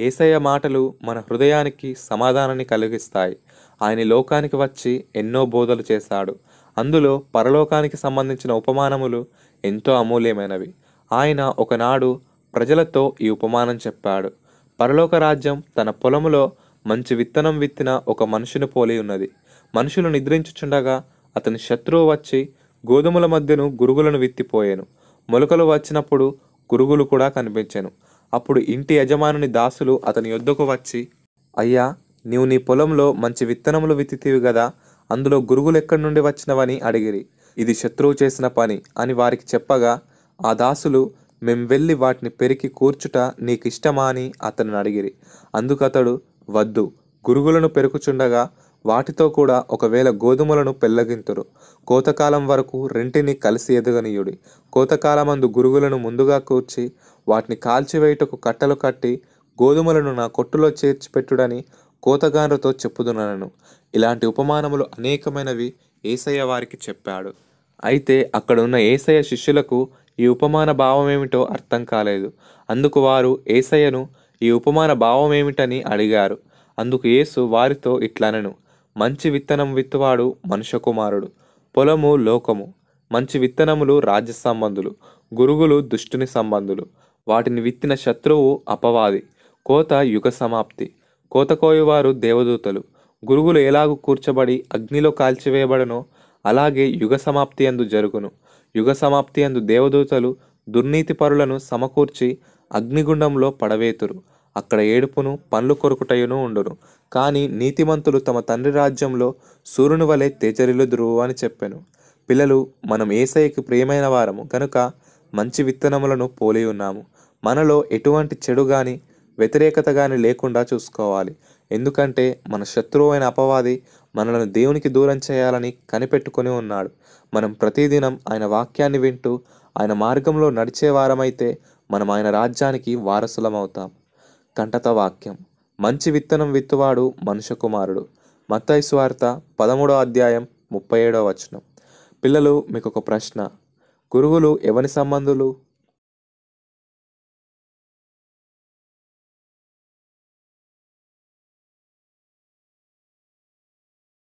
యేసయ్య మాటలు మన హృదయానికి సమాధానాన్ని కలిగిస్తాయి. ఆయన ఈ లోకానికి వచ్చి ఎన్నో బోధలు చేశాడు. అందులో పరలోకానికి సంబంధించిన ఉపమానములు ఎంతో అమూల్యమైనవి. ఆయన ఒకనాడు ప్రజలతో ఈ ఉపమానం చెప్పాడు. పరలోక రాజ్యం తన పొలములో మంచి విత్తనం విత్తిన ఒక మనుషుని పోలి ఉన్నది. మనుషులు నిద్రించుచుండగా అతని శత్రువు వచ్చి గోధుమల మధ్యను గురుగులను విత్తిపోయాను. మొలకలు వచ్చినప్పుడు గురుగులు కూడా కనిపించెను. అప్పుడు ఇంటి యజమానుని దాసులు అతని యొద్దకు వచ్చి, అయ్యా, నీవు నీ పొలంలో మంచి విత్తనములు విత్తితివి గదా, అందులో గురుగులు ఎక్కడి నుండి వచ్చినవని అడిగిరి. ఇది శత్రువు చేసిన పని అని వారికి చెప్పగా, ఆ దాసులు, మేం వెళ్ళి వాటిని పెరికి కూర్చుట నీకిష్టమా అని అతనిని అడిగిరి. అందుకతడు, వద్దు, గురుగులను పెరుకుచుండగా వాటితో కూడా ఒకవేళ గోధుమలను పెళ్లగింతురు. కోతకాలం వరకు రెంటిని కలిసి ఎదగనీయుడి. కోతకాలమందు గురుగులను ముందుగా కూర్చి వాటిని కాల్చివేయుటకు కట్టలు కట్టి గోధుమలను నా కొట్టులో చేర్చిపెట్టుడని కోతగాండ్రతో చెప్పుదునను. ఇలాంటి ఉపమానములు అనేకమైనవి యేసయ్య వారికి చెప్పాడు. అయితే అక్కడ ఉన్న యేసయ్య శిష్యులకు ఈ ఉపమాన భావమేమిటో అర్థం కాలేదు. అందుకు వారు యేసయ్యను ఈ ఉపమాన భావమేమిటని అడిగారు. అందుకు యేసు వారితో ఇట్లనెను, మంచి విత్తనం విత్తువాడు మనుష్య కుమారుడు. పొలము లోకము. మంచి విత్తనములు రాజ్య సంబంధులు, గురుగులు దుష్టుని సంబంధులు. వాటిని విత్తిన శత్రువు అపవాది. కోత యుగ సమాప్తి. కోత కోయువారు దేవదూతలు. గురుగులు ఎలాగూ కూర్చబడి అగ్నిలో కాల్చివేయబడనో అలాగే యుగ సమాప్తి అందు జరుగును. యుగ సమాప్తి అందు దేవదూతలు దుర్నీతి పరులను సమకూర్చి అగ్నిగుండంలో పడవేతురు. అక్కడ ఏడుపును పండ్లు కొరుకుటయును ఉండును. కానీ నీతిమంతులు తమ తండ్రి రాజ్యంలో సూర్యుని వలె తేజరిల్లుదురు అని చెప్పెను. పిల్లలు, మనం యేసయ్యకి ప్రియమైన వారము గనుక మంచి విత్తనములను పోలి ఉన్నాము. మనలో ఎటువంటి చెడు గాని వ్యతిరేకత గాని లేకుండా చూసుకోవాలి. ఎందుకంటే మన శత్రువు అయిన అపవాది మనలను దేవునికి దూరం చేయాలని కనిపెట్టుకొని ఉన్నాడు. మనం ప్రతిదినం ఆయన వాక్యాన్ని వింటూ ఆయన మార్గంలో నడిచేవారమైతే మనం ఆయన రాజ్యానికి వారసులమవుతాం. కంటత వాక్యం. మంచి విత్తనం విత్తువాడు మనుష్య కుమారుడు. మత్తయి సువార్త 13వ అధ్యాయం 37వ వచనం. పిల్లలు, మీకు ఒక ప్రశ్న. గురుగులు ఎవని సంబంధులు?